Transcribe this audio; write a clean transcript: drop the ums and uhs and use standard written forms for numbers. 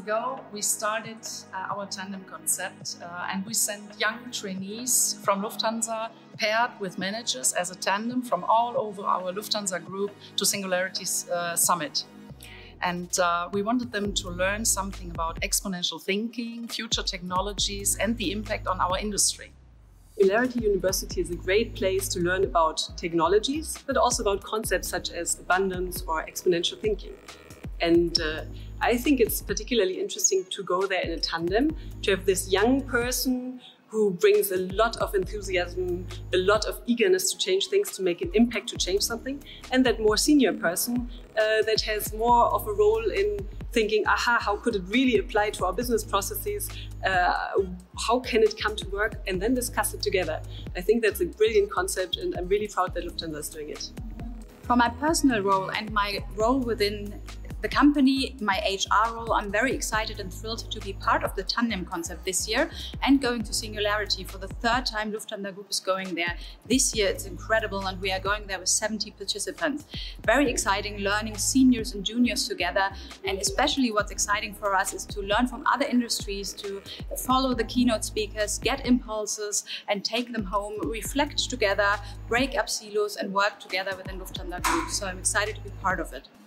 ago, we started our Tandem concept and we sent young trainees from Lufthansa paired with managers as a tandem from all over our Lufthansa Group to SingularityU Summit. And we wanted them to learn something about exponential thinking, future technologies, and the impact on our industry. Singularity University is a great place to learn about technologies, but also about concepts such as abundance or exponential thinking. And I think it's particularly interesting to go there in a tandem, to have this young person who brings a lot of enthusiasm, a lot of eagerness to change things, to make an impact, to change something, and that more senior person that has more of a role in thinking, aha, how could it really apply to our business processes? How can it come to work? And then discuss it together. I think that's a brilliant concept, and I'm really proud that Lufthansa is doing it. For my personal role and my role within the company, my HR role, I'm very excited and thrilled to be part of the Tandem concept this year and going to Singularity for the third time. Lufthansa Group is going there. This year it's incredible and we are going there with 70 participants. Very exciting, learning seniors and juniors together, and especially what's exciting for us is to learn from other industries, to follow the keynote speakers, get impulses and take them home, reflect together, break up silos and work together within Lufthansa Group. So I'm excited to be part of it.